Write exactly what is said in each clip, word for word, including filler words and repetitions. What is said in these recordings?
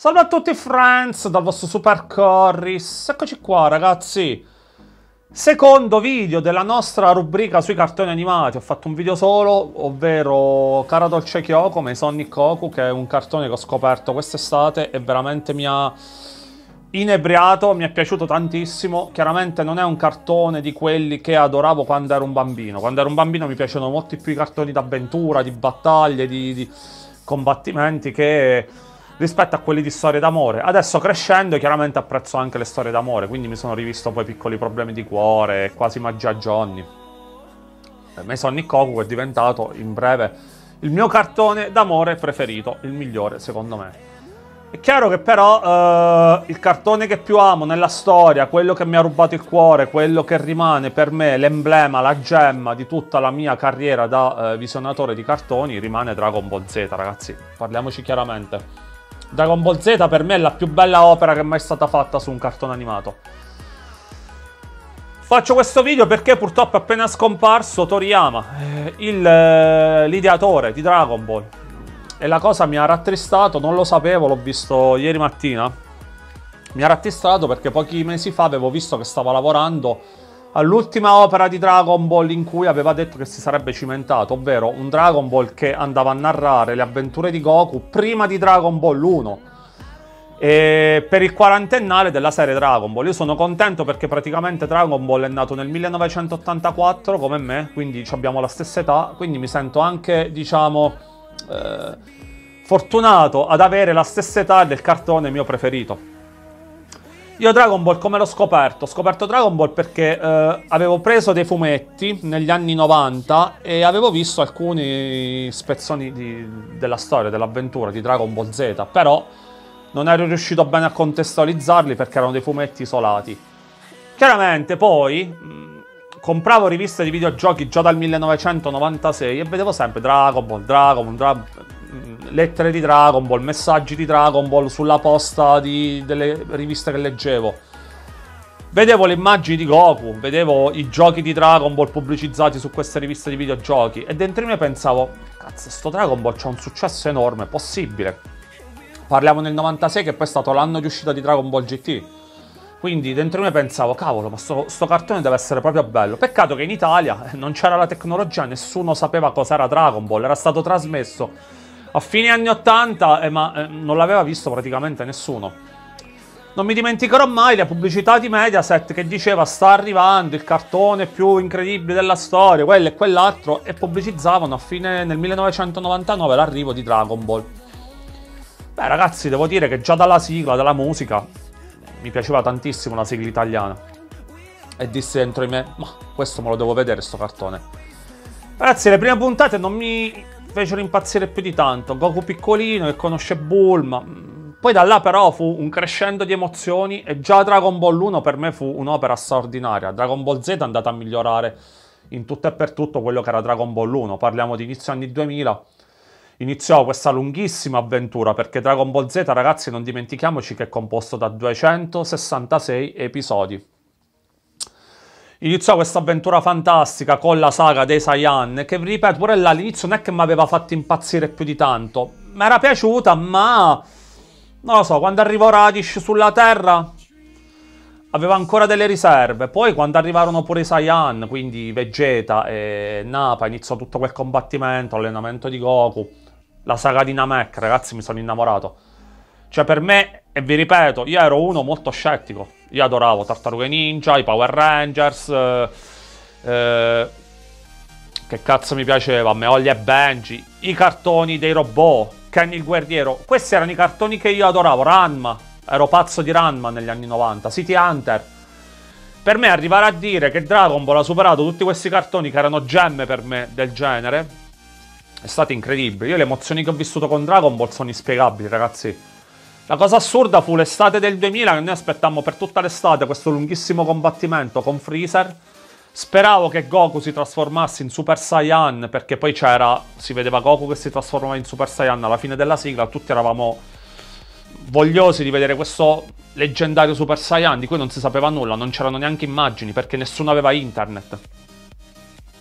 Salve a tutti friends dal vostro Super Corris. Eccoci qua ragazzi. Secondo video della nostra rubrica sui cartoni animati. Ho fatto un video solo, ovvero Cara Dolce Kyoko, Mai Sonic Goku, che è un cartone che ho scoperto quest'estate e veramente mi ha inebriato, mi è piaciuto tantissimo. Chiaramente non è un cartone di quelli che adoravo quando ero un bambino. Quando ero un bambino mi piacevano molti più i cartoni d'avventura, di battaglie, di, di combattimenti che... rispetto a quelli di storie d'amore. Adesso crescendo chiaramente apprezzo anche le storie d'amore, quindi mi sono rivisto poi Piccoli problemi di cuore, Quasi magia Johnny. Mai Sonic Goku è diventato in breve il mio cartone d'amore preferito, il migliore secondo me. È chiaro che però eh, il cartone che più amo nella storia, quello che mi ha rubato il cuore, quello che rimane per me l'emblema, la gemma di tutta la mia carriera da eh, visionatore di cartoni, rimane Dragon Ball Z, ragazzi. Parliamoci chiaramente. Dragon Ball Z per me è la più bella opera che è mai stata fatta su un cartone animato. Faccio questo video perché purtroppo è appena scomparso Toriyama, eh, l'ideatore di Dragon Ball. E la cosa mi ha rattristato, non lo sapevo, l'ho visto ieri mattina. Mi ha rattristato perché pochi mesi fa avevo visto che stava lavorando all'ultima opera di Dragon Ball in cui aveva detto che si sarebbe cimentato, ovvero un Dragon Ball che andava a narrare le avventure di Goku prima di Dragon Ball uno, e per il quarantennale della serie Dragon Ball. Io sono contento perché praticamente Dragon Ball è nato nel millenovecentottantaquattro come me, quindi abbiamo la stessa età, quindi mi sento anche, diciamo, eh, fortunato ad avere la stessa età del cartone mio preferito. Io Dragon Ball come l'ho scoperto? Ho scoperto Dragon Ball perché eh, avevo preso dei fumetti negli anni novanta e avevo visto alcuni spezzoni di, della storia, dell'avventura di Dragon Ball Z, però non ero riuscito bene a contestualizzarli perché erano dei fumetti isolati. Chiaramente poi mh, compravo riviste di videogiochi già dal millenovecentonovantasei e vedevo sempre Dragon Ball, Dragon Ball, Dragon Ball, lettere di Dragon Ball, messaggi di Dragon Ball sulla posta di, delle riviste che leggevo. Vedevo le immagini di Goku, vedevo i giochi di Dragon Ball pubblicizzati su queste riviste di videogiochi e dentro di me pensavo, cazzo, sto Dragon Ball c'ha un successo enorme, possibile. Parliamo nel novantasei che poi è stato l'anno di uscita di Dragon Ball G T. Quindi dentro di me pensavo, cavolo, ma sto, sto cartone deve essere proprio bello. Peccato che in Italia non c'era la tecnologia, nessuno sapeva cos'era Dragon Ball, era stato trasmesso a fine anni ottanta, eh, ma eh, non l'aveva visto praticamente nessuno. Non mi dimenticherò mai la pubblicità di Mediaset che diceva sta arrivando il cartone più incredibile della storia, quello e quell'altro, e pubblicizzavano a fine nel millenovecentonovantanove l'arrivo di Dragon Ball. Beh ragazzi, devo dire che già dalla sigla, dalla musica, mi piaceva tantissimo la sigla italiana. E dissi dentro di me, ma questo me lo devo vedere sto cartone. Ragazzi, le prime puntate non mi fecero impazzire più di tanto. Goku piccolino che conosce Bulma. Poi da là però fu un crescendo di emozioni e già Dragon Ball uno per me fu un'opera straordinaria. Dragon Ball Z è andata a migliorare in tutto e per tutto quello che era Dragon Ball uno. Parliamo di inizio anni duemila. Iniziò questa lunghissima avventura perché Dragon Ball Z, ragazzi, non dimentichiamoci che è composto da duecentosessantasei episodi. Iniziò questa avventura fantastica con la saga dei Saiyan, che vi ripeto, pure là all'inizio non è che mi aveva fatto impazzire più di tanto. Mi era piaciuta, ma non lo so, quando arrivò Radish sulla Terra aveva ancora delle riserve. Poi quando arrivarono pure i Saiyan, quindi Vegeta e Nappa, iniziò tutto quel combattimento, allenamento di Goku, la saga di Namek, ragazzi, mi sono innamorato. Cioè per me, e vi ripeto, io ero uno molto scettico. Io adoravo Tartarughe Ninja, i Power Rangers, eh, eh, che cazzo mi piaceva, me Holly e Benji, i cartoni dei robot, Ken il guerriero. Questi erano i cartoni che io adoravo, Ranma, ero pazzo di Ranma negli anni novanta, City Hunter. Per me arrivare a dire che Dragon Ball ha superato tutti questi cartoni che erano gemme per me del genere è stato incredibile. Io le emozioni che ho vissuto con Dragon Ball sono inspiegabili, ragazzi. La cosa assurda fu l'estate del duemila, che noi aspettammo per tutta l'estate questo lunghissimo combattimento con Freezer. Speravo che Goku si trasformasse in Super Saiyan, perché poi c'era, si vedeva Goku che si trasformava in Super Saiyan alla fine della sigla. Tutti eravamo vogliosi di vedere questo leggendario Super Saiyan, di cui non si sapeva nulla, non c'erano neanche immagini, perché nessuno aveva internet.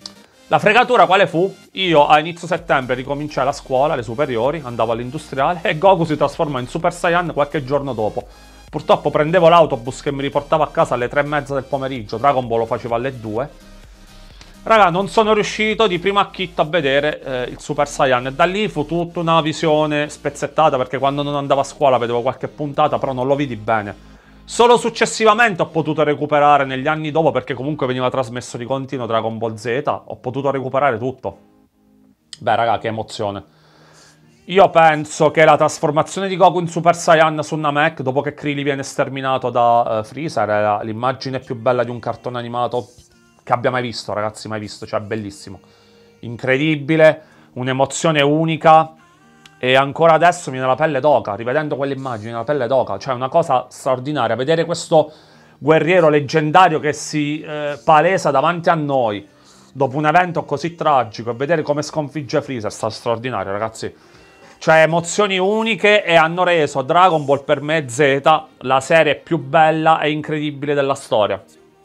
La fregatura quale fu? Io a inizio settembre ricominciai la scuola, le superiori, andavo all'industriale e Goku si trasformò in Super Saiyan qualche giorno dopo. Purtroppo prendevo l'autobus che mi riportava a casa alle tre e mezza del pomeriggio, Dragon Ball lo facevo alle due. Raga, non sono riuscito di primo acchitto a vedere eh, il Super Saiyan e da lì fu tutta una visione spezzettata perché quando non andavo a scuola vedevo qualche puntata, però non lo vidi bene. Solo successivamente ho potuto recuperare negli anni dopo, perché comunque veniva trasmesso di continuo Dragon Ball Z, ho potuto recuperare tutto. Beh, raga, che emozione. Io penso che la trasformazione di Goku in Super Saiyan su Namek, dopo che Krillin viene sterminato da uh, Freezer, era l'immagine più bella di un cartone animato che abbia mai visto, ragazzi, mai visto. Cioè, bellissimo. Incredibile, un'emozione unica. E ancora adesso mi viene la pelle d'oca, rivedendo quelle immagini, la pelle d'oca. Cioè, una cosa straordinaria. Vedere questo guerriero leggendario che si eh, palesa davanti a noi, dopo un evento così tragico, e vedere come sconfigge Freezer, sta straordinario, ragazzi. Cioè, emozioni uniche, e hanno reso Dragon Ball per me Z la serie più bella e incredibile della storia.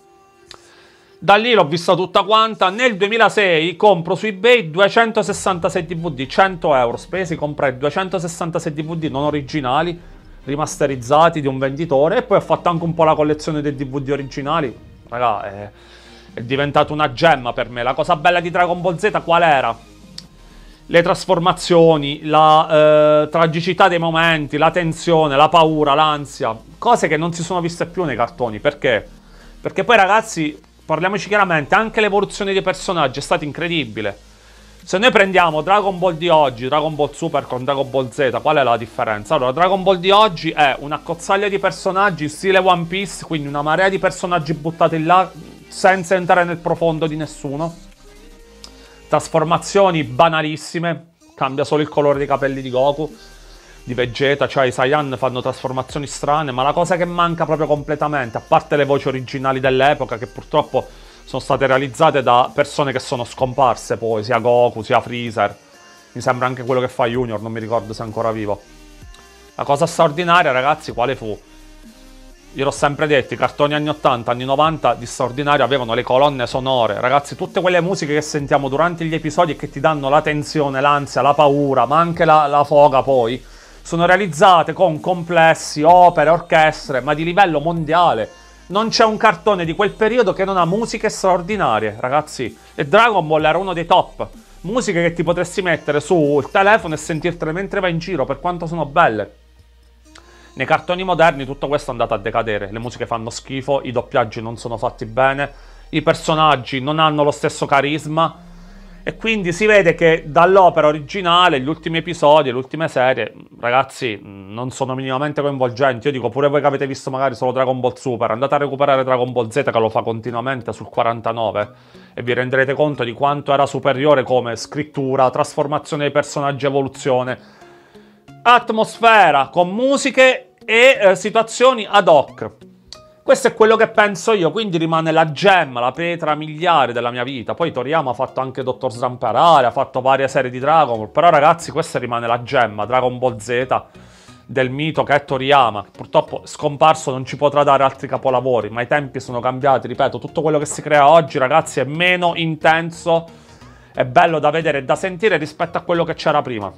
Da lì l'ho vista tutta quanta. Nel duemilasei compro su eBay duecentosessantasei D V D, cento euro spesi, comprai duecentosessantasei D V D non originali, rimasterizzati di un venditore, e poi ho fatto anche un po' la collezione dei D V D originali. Raga, è, è diventata una gemma per me. La cosa bella di Dragon Ball Z qual era? Le trasformazioni, la eh, tragicità dei momenti, la tensione, la paura, l'ansia, cose che non si sono viste più nei cartoni. Perché? Perché poi, ragazzi, parliamoci chiaramente, anche l'evoluzione dei personaggi è stata incredibile. Se noi prendiamo Dragon Ball di oggi, Dragon Ball Super con Dragon Ball Z, qual è la differenza? Allora, Dragon Ball di oggi è una cozzaglia di personaggi stile One Piece, quindi una marea di personaggi buttati là senza entrare nel profondo di nessuno. Trasformazioni banalissime, cambia solo il colore dei capelli di Goku, di Vegeta, cioè i Saiyan fanno trasformazioni strane, ma la cosa che manca proprio completamente, a parte le voci originali dell'epoca, che purtroppo sono state realizzate da persone che sono scomparse poi, sia Goku, sia Freezer, mi sembra anche quello che fa Junior, non mi ricordo se è ancora vivo. La cosa straordinaria, ragazzi, quale fu? Io l'ho sempre detto, i cartoni anni ottanta, anni novanta di straordinario avevano le colonne sonore. Ragazzi, tutte quelle musiche che sentiamo durante gli episodi e che ti danno la tensione, l'ansia, la paura, ma anche la, la foga poi, sono realizzate con complessi, opere, orchestre, ma di livello mondiale. Non c'è un cartone di quel periodo che non ha musiche straordinarie, ragazzi. E Dragon Ball era uno dei top. Musiche che ti potresti mettere sul telefono e sentirtele mentre vai in giro, per quanto sono belle. Nei cartoni moderni tutto questo è andato a decadere. Le musiche fanno schifo, i doppiaggi non sono fatti bene, i personaggi non hanno lo stesso carisma. E quindi si vede che dall'opera originale, gli ultimi episodi, le ultime serie, ragazzi, non sono minimamente coinvolgenti. Io dico, pure voi che avete visto magari solo Dragon Ball Super, andate a recuperare Dragon Ball Z, che lo fa continuamente sul quarantanove, e vi renderete conto di quanto era superiore come scrittura, trasformazione dei personaggi, evoluzione, atmosfera, con musiche e eh, situazioni ad hoc. Questo è quello che penso io, quindi rimane la gemma, la pietra miliare della mia vita. Poi Toriyama ha fatto anche Dottor Slumparare, ha fatto varie serie di Dragon Ball, però ragazzi questa rimane la gemma, Dragon Ball Z, del mito che è Toriyama. Purtroppo scomparso, non ci potrà dare altri capolavori, ma i tempi sono cambiati, ripeto, tutto quello che si crea oggi, ragazzi, è meno intenso, è bello da vedere e da sentire rispetto a quello che c'era prima.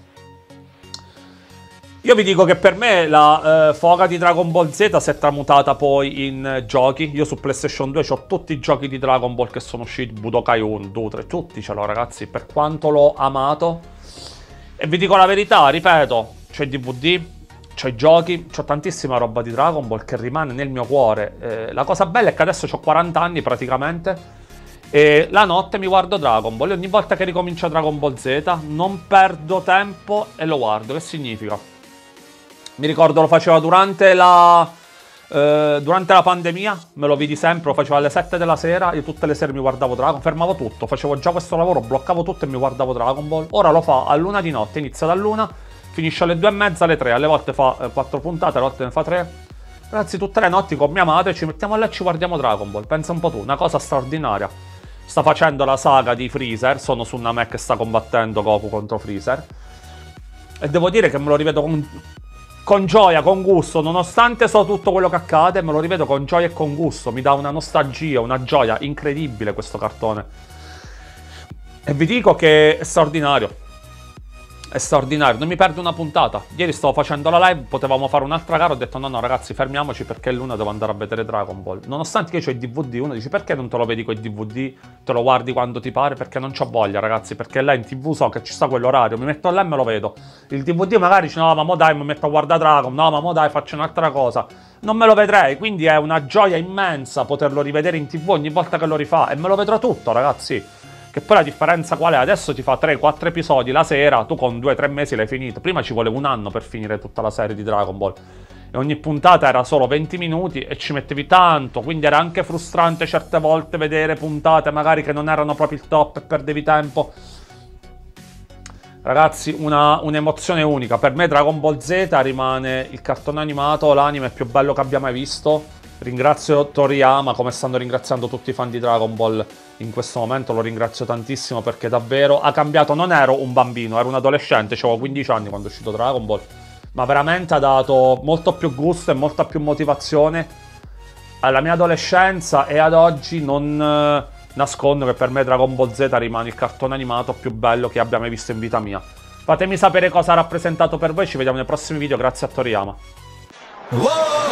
Io vi dico che per me la eh, foga di Dragon Ball Z si è tramutata poi in eh, giochi. Io su PlayStation due ho tutti i giochi di Dragon Ball che sono usciti, Budokai uno, due, tre, tutti ce l'ho, ragazzi, per quanto l'ho amato. E vi dico la verità, ripeto, c'è D V D, c'ho i giochi, c'ho tantissima roba di Dragon Ball che rimane nel mio cuore. Eh, la cosa bella è che adesso ho quaranta anni praticamente, e la notte mi guardo Dragon Ball, e ogni volta che ricomincio Dragon Ball Z non perdo tempo e lo guardo. Che significa? Mi ricordo lo faceva durante la, eh, durante la pandemia, me lo vidi sempre, lo facevo alle sette della sera, io tutte le sere mi guardavo Dragon Ball, fermavo tutto, facevo già questo lavoro, bloccavo tutto e mi guardavo Dragon Ball. Ora lo fa a luna di notte, inizia da luna, finisce alle due e mezza, alle tre, alle volte fa eh, quattro puntate, alle volte ne fa tre. Ragazzi, tutte le notti con mia madre ci mettiamo là e ci guardiamo Dragon Ball, pensa un po' tu, una cosa straordinaria. Sta facendo la saga di Freezer, sono su Namek che sta combattendo Goku contro Freezer, e devo dire che me lo rivedo con... con gioia, con gusto, nonostante so tutto quello che accade, me lo rivedo con gioia e con gusto, mi dà una nostalgia, una gioia incredibile questo cartone. E vi dico che è straordinario. È straordinario, non mi perdo una puntata. Ieri stavo facendo la live, potevamo fare un'altra gara, ho detto no no ragazzi fermiamoci perché l'una devo andare a vedere Dragon Ball. Nonostante che io ho i D V D, uno dice perché non te lo vedi con i D V D, te lo guardi quando ti pare, perché non c'ho voglia ragazzi, perché là in tv so che ci sta quell'orario, mi metto là e me lo vedo. Il D V D magari dice no ma mo dai mi metto a guardare Dragon, no ma mo dai faccio un'altra cosa. Non me lo vedrei, quindi è una gioia immensa poterlo rivedere in tv ogni volta che lo rifà e me lo vedrò tutto ragazzi. Che poi la differenza qual è? Adesso ti fa tre quattro episodi la sera, tu con due tre mesi l'hai finito. Prima ci voleva un anno per finire tutta la serie di Dragon Ball. E ogni puntata era solo venti minuti e ci mettevi tanto. Quindi era anche frustrante certe volte vedere puntate magari che non erano proprio il top e perdevi tempo. Ragazzi, una, un'emozione unica. Per me Dragon Ball Z rimane il cartone animato, l'anime più bello che abbia mai visto. Ringrazio Toriyama, come stanno ringraziando tutti i fan di Dragon Ball in questo momento, lo ringrazio tantissimo perché davvero ha cambiato, non ero un bambino, ero un adolescente, avevo quindici anni quando è uscito Dragon Ball, ma veramente ha dato molto più gusto e molta più motivazione alla mia adolescenza e ad oggi non eh, nascondo che per me Dragon Ball Z rimane il cartone animato più bello che abbia mai visto in vita mia. Fatemi sapere cosa ha rappresentato per voi, ci vediamo nei prossimi video, grazie a Toriyama. Wow!